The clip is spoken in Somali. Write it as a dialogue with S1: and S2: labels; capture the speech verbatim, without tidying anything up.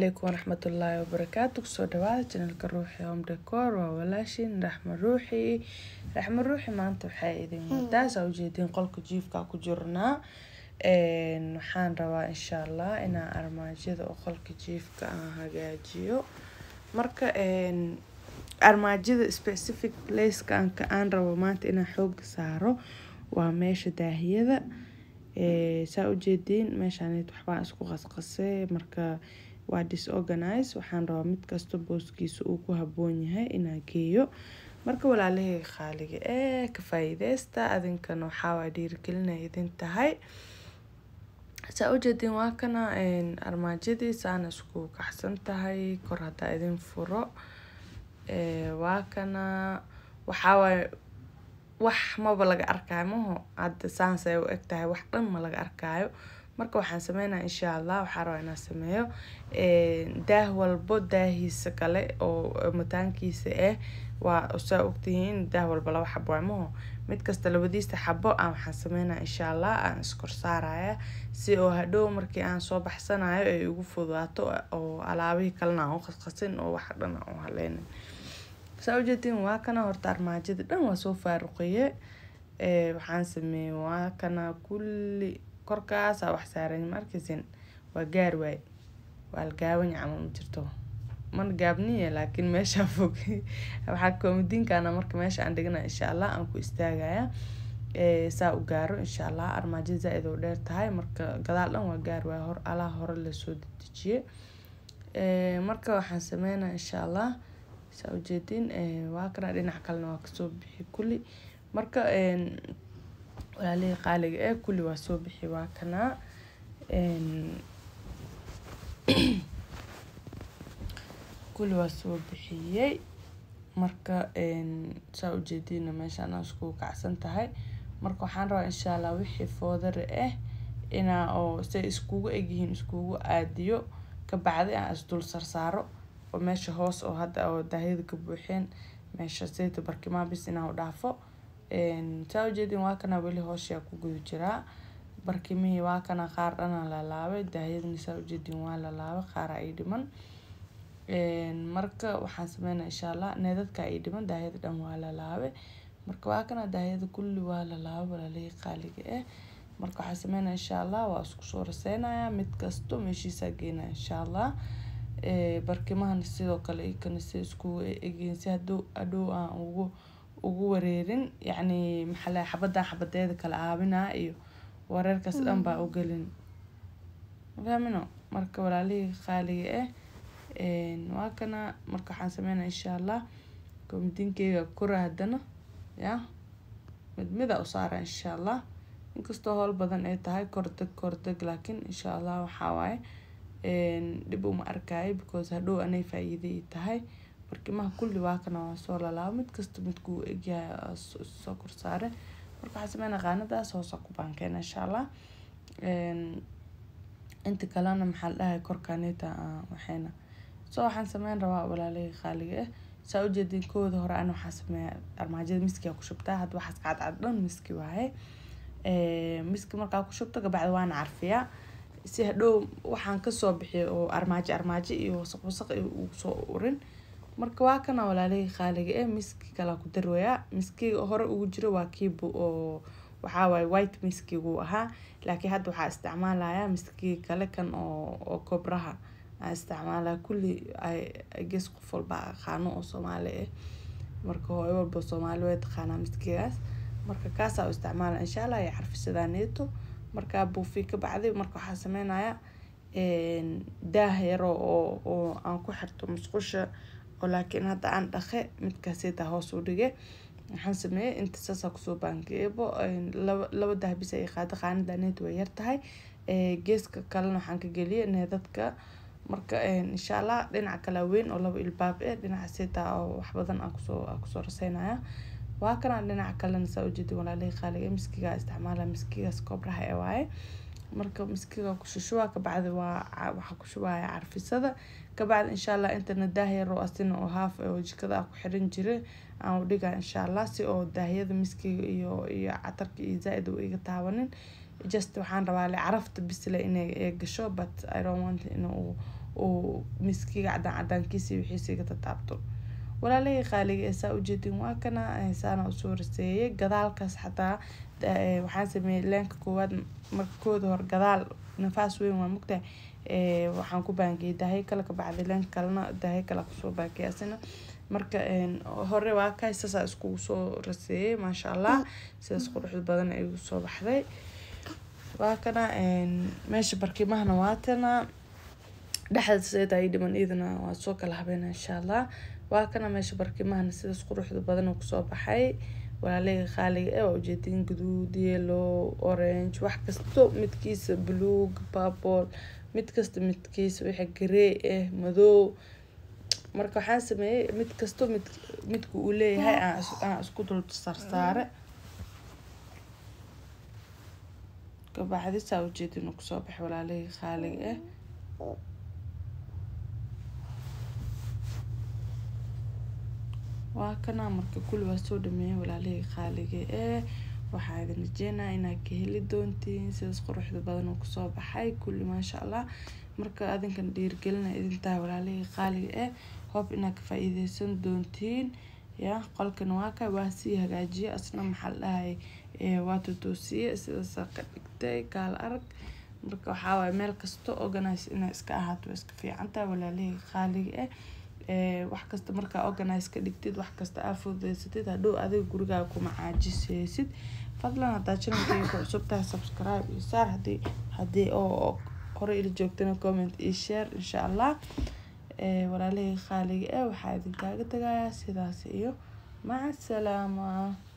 S1: عليكم ورحمة الله وبركاته. سو دواad channelka ruuxi home decor waa walaashin raxma ruuxi raxma ruuxi maanta waxay idin wadaa soo jeedin qolka jiifka ku jirnaa een waxaan rabaa insha Allah inaan armaajada oo qolka jiifka aan hagaajiyo marka een armaajada specific place kan aan rabo maanta inaan xoog saaro waa meesha daahiyada ee saa u jeedin meeshaan waxba isku qasqasay marka waa disorganized waxaan rabaa mid kasta booskiisa uu ku haboon yahay inaan geeyo marka walaalahay qaaliga ee ka faa'iideysta adinkan waxa waa dhiirigelinay idin tahay saa u jeedin waa kana een armaajadii saan isku kaxsan tahay kor hada idin furo ee waa kana waxa waa wax maba laga arkaayo maho hadda saan say u egtahay wax dhan ma laga arkaayo marka waxaan sameynaa insha Allah waxaan rabaa inaan sameeyo ee daah walbo daahiisa kale oo mataankiisa ah waa soo ogtihiin daah walba laba xabo maho mid kasta labadiisa xabo aan waxaan sameynaa insha Allah aan iskor saaraya si oo hadhow markii aan soo baxsanayo ay ugu fududaato oo alaabihi kalena aan u qasqasin oo wax dhan aan haleynin soo jeedin waa kana horta armaajada dhan waa soo faaruqiye ee waxaan sameeyay waa kana kulli korkaas wax saaran markiisin waa gaar way wal gaawan camal ma jirto man gaabniye laakiin meesha fog waxa koomadiinkaana marka meesha aan dhigana insha Allah aan ku istaagaya ee saa u gaaro insha Allah armaajada zaid oo dheer tahay marka gadaal dhan waa gaar way hor ala hore la soo dejiye ee marka waxaan sameeynaa insha Allah soo jeedin ee waa kana dhinac kalena waa ka soo bixi kulli marka een walaalay qaaliga ee kulli waa soo bixi waa kana een kulli waa soo bixiyay marka een soo jeedina meeshaan aan isku kacsan tahay marka waxaan rabaa insha Allah wixii foodar ah ina oo si iskugu egyihiin iskugu aadiyo ka bacdi aan isdul sarsaaro oo meesha hoos oo hadda oo daahiyada ka buuxeen meesha sayta barkimaa bis inaa u dhaafo een soo jeedin waa kana wali hoosha ku gudu jira barkimii waa kana qaar dhan la laabay daahiyada soo jeedin waa la laabay qaar ay dhiman een marka waxaan sameeynaa insha Allah needadka ay dhiman daahiyada dhan waa la laabay marka waa kana daahiyada kulli waa la laabay walaalay qaaliga eh marka waxaan sameeynaa insha Allah waa isku soo raseynaya mid kasto meeshiisa geena insha Allah ee barkimahan sidoo kale ay kan si isku egeen si hadoo adoo aan ugu ugu wareerin yaani maxalla xabada xabadeeda kala aabina iyo wareerkaas dhan baa u galin fahamino marka walaalay qaaliga eh een waa kana marka waxaan sameeynaa insha Allah koomadiinkeyga kor hadana ya mid mid u saara insha Allah inkastoo hol badan ay tahay kordeg kordeg laakiin insha Allah waxa waaye een dib uma arkay because hadhow anay faa'iiday tahay barkimaha kulli waa kana soo lalaabo mid kasta mid ku egyahay soo kor saare marka waxaan sameeynaa qaanadaas hoos ku baankeen insha Allah een inta kalena maxaa dhahay korkaanita waxayna soo waxaan sameyn rabaa walaalay qaaliga soo jeedin kooda hore aan waxa sameeyaa armaajada miskiga ku shubtaa had waxa cad cad dhan miski waaye ee miski marka ku shubto gabadha waan carfiyaa si hadhow waxaan ka soo bixiyo oo armaajo armaajo iyo wasaq wasaq uu soo urin marka waa kana walaalay qaaliga ee miski kala ku darwaya miski hore ugu jiro waa kiibo oo waxa way white miski uu ahaa laakiin hadda waxa isticmaalaya miski kale kan oo oo kobraha aan isticmaalaa kulli ay gees qof walba qaano oo Soomaali ah marka hooyo walba Soomaali way taqaana miskigaas marka kaas aan isticmaalaa insha Allah ay xarfisadaaneeto marka buufi ka bacdi marka waxa sameynaya een daah yar oo oo aan ku xirto musqusha oo laakiin hadda aan dhaqay midkaas ay hoos u dhigay waxaan sameeyay inta saas ku soo baankeebo laba laba daah bis ay qaad qaanadaneed way yar tahay ee geeska kalena waxaan ka galiyay needadka marka een insha Allah dhinaca kala weyn oo laba ilbaab ah dhinaca seeta oo wax badan aan ku soo ku soo raseynaya waa kana dhinaca kalena soo jeedin walaalay qaaliga miskiga isticmaala miskigaas kobraha ee waaye marka miskiga ku shushuwa ka bacdi waa waxa ku shubaaya carfisada ka bacdi insha Allah inta daahiyada oo asina oo haaf oo jikada ku xiran jiray aan u dhigaa insha Allah si oo daahiyada miskiga iyo iyo catarka iyo zaid u iga taabanin just waxaan rabaa la carafta bisla inay gasho but I don't want inuu oo miskiga cadaan cadaankiisa wixiisa iga taabto walaalay qaaliga ee saa u jeedin waa kana saana u soo raseeyay gadaalkaas xataa waxaan sameeyay leenka koowaad markooda hor gadaal nafaas weyn waa mugtahay ee waxaan ku baangay dahay kala ka bacday leenka kalena dahay kala ku soo baakay asina marka een hore waa ka isaas isku soo raseeyay ma sha Allah sidaas qurux badan ay u soo baxday waa kana een meesha barkimahana waatana dhaxda sida ay dhiman idina waa soo kala habeena insha Allah waa kana meesha barkimahana sidaas qurux badan ku soo baxay walaalay qaaliga ee ujeedin guduud yellow orange wax kasto midkiisa blue purple mid kasta midkiisa waxa grey eh madow marka waxaan sameeyay mid kasto mid midku uu leeyahay aan isku dul sarsaare ka bacdi saa ujeedin ku soo baxay walaalay qaaliga eh waa kana marka kulli waa soo dhameeyay walaalay qaaliga ee waxa idin rajeenaa inaad ka heli doontiin sidaas quruxda badan oo ku soo baxay kulli ma sha Allah marka adinkan dhiirgelina idin taa walaalay qaaliga ee hope inaad ka faa'iideysan doontiin ya qolkan waa ka waa si hagaajiye asna maxal dhahay ee waa toosiye sidaas ka dhigtay kaal arag marka waxa way meel kasto organize ina iska ahaato iska fiicantaa walaalay qaaliga ee ee wax kasta marka organize ka dhigtid wax kasta aad fududeysatid hadhow adiga gurigaaga kuma caajisaysid fadlan hadaa channelkayga ku cusub tahay subscribe iyo saar hadii hadii oo hore ila joogtana comment iyo share insha Allah ee walaalay qaaliga ee waxa idin kaaga tagayaa sidaas iyo maca salaama.